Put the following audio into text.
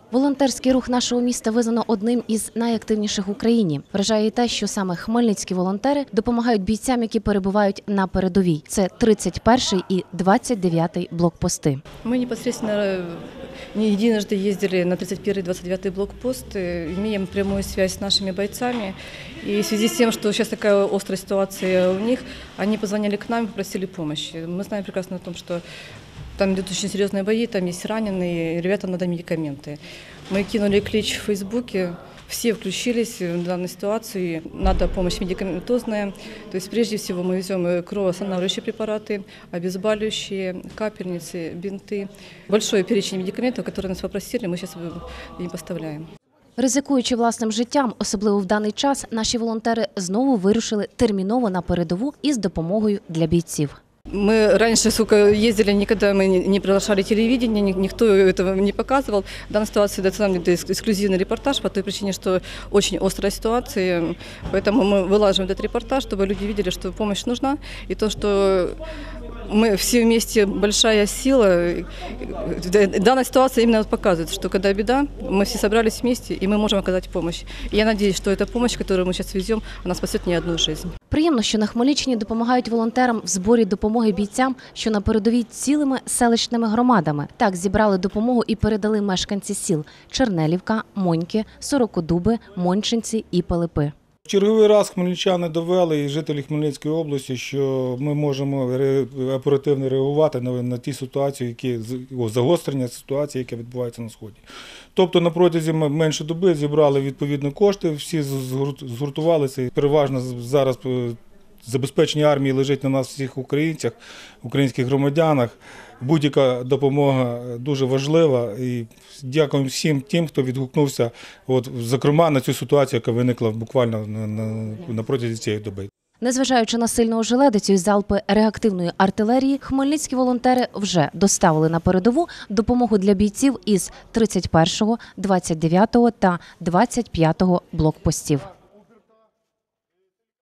Волонтерський рух нашого міста визнано одним із найактивніших в Україні. Вражає і те, що саме хмельницькі волонтери допомагають бійцям, які перебувають на передовій. Це 31-й і 29-й блокпости. Ми непосредственно не единожды ездили на 31-й и 29-й блокпост, имеем прямую связь с нашими бойцами. И в связи с тем, что сейчас такая острая ситуация у них, они позвонили к нам и попросили помощи. Мы знаем прекрасно о том, что там идут очень серьезные бои, там есть раненые, ребятам надо медикаменты. Мы кинули клич в Фейсбуке, все включились в данную ситуацию, надо помощь медикаментозная. То есть прежде всего мы везем кровоостанавливающие препараты, обезболивающие, капельницы, бинты. Большой перечень медикаментов, которые нас попросили, мы сейчас им поставляем. Ризикуючи власним життям, особливо в даний час, наші волонтери знову вирушили терміново на передову із допомогою для бійців. Мы раньше, ездили, никогда мы не приглашали телевидение, никто этого не показывал. В данной ситуации это эксклюзивный репортаж по той причине, что очень острая ситуация. Поэтому мы вылаживаем этот репортаж, чтобы люди видели, что помощь нужна. И то, что мы все вместе большая сила. Данная ситуация именно показывает, что когда беда, мы все собрались вместе и мы можем оказать помощь. И я надеюсь, что эта помощь, которую мы сейчас везем, она спасет не одну жизнь. Приємно, що на Хмельниччині допомагають волонтерам в зборі допомоги бійцям, що на передовій цілими селищними громадами. Так зібрали допомогу і передали мешканці сіл Чернелівка, Моньки, Сорокодуби, Мончинці і Пилипи. В черговий раз хмельничани довели і жителі Хмельницької області, що ми можемо оперативно реагувати на ті ситуації, загострення ситуації, яке відбувається на Сході. Тобто на протязі менше доби зібрали відповідні кошти, всі згуртувалися. Переважно зараз забезпечення армії лежить на нас всіх українцях, українських громадянах. Будь-яка допомога дуже важлива і дякуємо всім тим, хто відгукнувся, зокрема на цю ситуацію, яка виникла буквально на протязі цієї доби. Незважаючи на сильну ожеледицю і залпи реактивної артилерії, хмельницькі волонтери вже доставили на передову допомогу для бійців із 31-го, 29-го та 25-го блокпостів.